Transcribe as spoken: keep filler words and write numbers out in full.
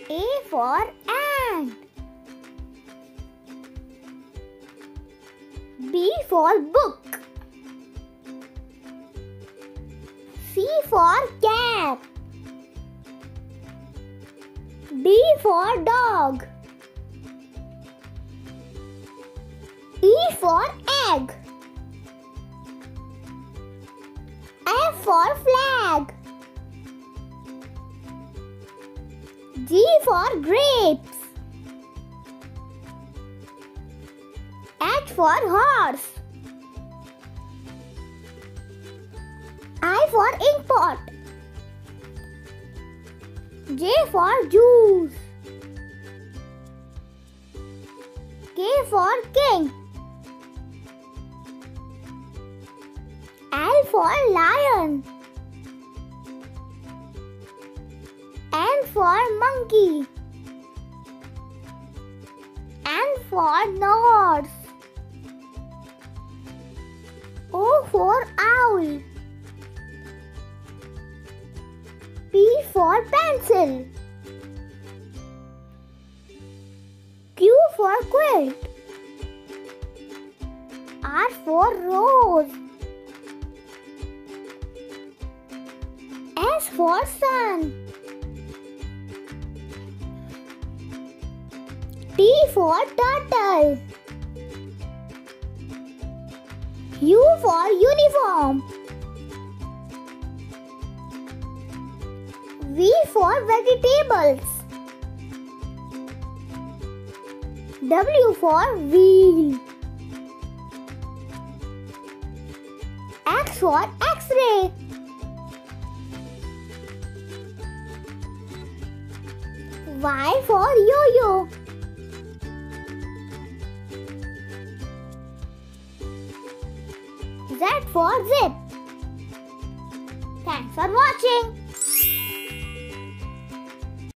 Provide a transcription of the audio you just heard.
A for ant. B for book. C for cat. D for dog. E for egg. F for flag. G for grapes. H for horse. I for ink pot. J for juice. K for king. L for lion. N for monkey. N for nose. O for owl. P for pencil. Q for quilt. R for rose. S for sun. T for turtle. U for uniform. V for vegetables. W for wheel. X for X-ray. Y for yo-yo. Z for zip. Thanks for watching.